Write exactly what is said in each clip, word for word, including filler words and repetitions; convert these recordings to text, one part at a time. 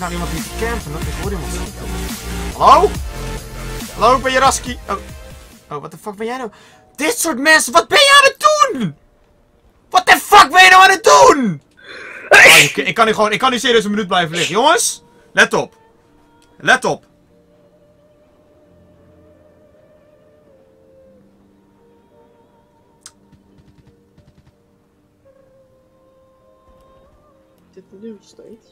nou iemand die campen. Ik hoor iemand schieten. Hallo? Hallo, ben je Raski? Oh. Oh, wat de fuck ben jij nou? Dit soort mensen, wat ben je aan het doen? Wat de fuck ben je nou aan het doen? Oh, ik, ik kan nu gewoon, ik kan nu serieus een minuut blijven liggen. Jongens, let op. Let op. Dit nu nog steeds.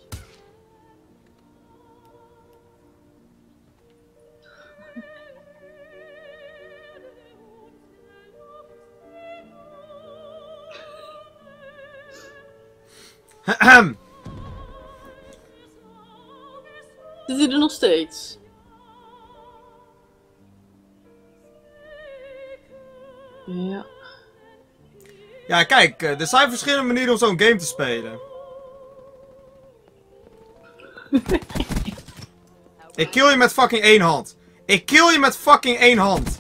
Zit hij er nog steeds? Ja. Ja, kijk, er zijn verschillende manieren om zo'n game te spelen. Ik kill je met fucking één hand. Ik kill je met fucking één hand.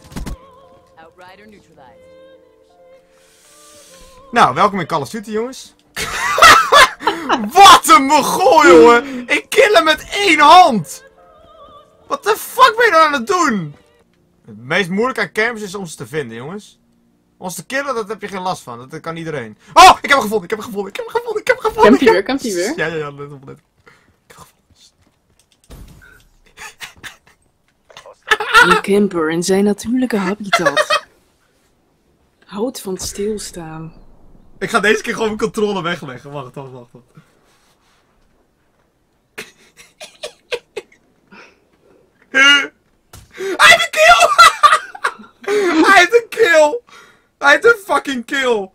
Nou, welkom in Call of Duty, jongens. Wat een mogol, jongen! Ik kill hem met één hand! Wat de fuck ben je nou aan het doen? Het meest moeilijke aan campers is om ze te vinden, jongens. Om ze te killen, dat heb je geen last van. Dat kan iedereen. Oh, ik heb hem gevonden, ik heb hem gevonden, ik heb hem gevonden, ik heb hem gevonden. Kampt hij weer, kampt hij weer? Ja, ja, ja, let op, let op. Ik heb hem gevonden. Een camper in zijn natuurlijke habitat. Houdt van stilstaan. Ik ga deze keer gewoon mijn controle wegleggen. Wacht, wacht, wacht. wacht. Hij heeft een kill! Hij heeft een kill! Hij heeft een fucking kill!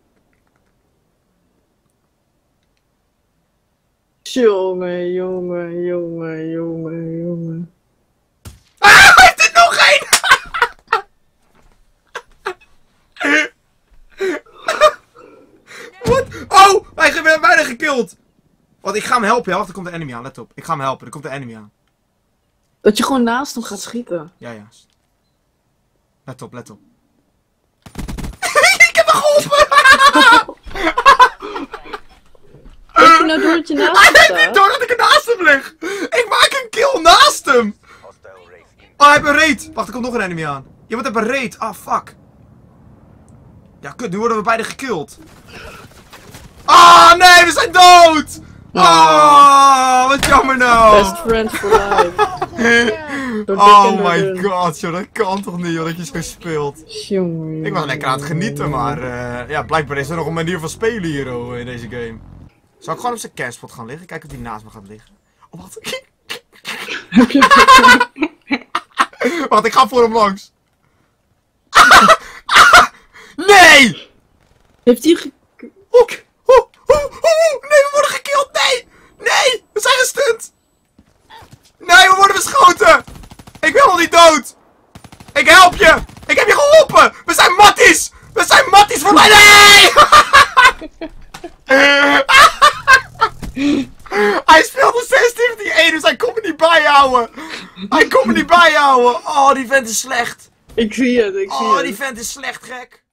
Jongen, jongen, jongen, jongen, jongen. Ah, hij heeft er nog één! Wat? Oh, hij heeft bijna gekilld! Want ik ga hem helpen, ja. Wacht, er komt de enemy aan, let op. Ik ga hem helpen, er komt de enemy aan. Dat je gewoon naast hem gaat schieten. Ja, ja. Let op, let op. Ik heb hem geholpen! Weet je nou door dat je naast hem Hij staat? weet niet door dat ik er naast hem lig! Ik maak een kill naast hem! Oh, hij heeft een raid! Wacht, er komt nog een enemy aan. Iemand heeft een raid. Ah, fuck. Ja, kut, nu worden we beide gekillt. Ah, nee, we zijn dood! Ah, wat jammer nou! Best friends for life. Door dik en Oh door my dun. god, joh, dat kan toch niet, joh, dat je zo speelt. Jongen. Ik was lekker aan het genieten, maar uh, ja, blijkbaar is er nog een manier van spelen hier, oh, in deze game. Zal ik gewoon op zijn campspot gaan liggen? Kijken of die naast me gaat liggen. Oh, wat? Wacht, ik ga voor hem langs. Nee! Heeft hij ge... Oeh, oeh, oeh, oeh, nee, we worden gekillt, nee! Nee, we zijn gestunt! Nee, we worden beschoten! Ik ben nog niet dood! Ik help je! Ik heb je geholpen! We zijn matties! We zijn matties voor mij! Nee! Hij speelt nog steeds tegen één, dus hij komt er niet bij houden! Hij komt er niet bij houden! Oh, die vent is slecht! Ik zie het, ik zie Oh, het. die vent is slecht, gek!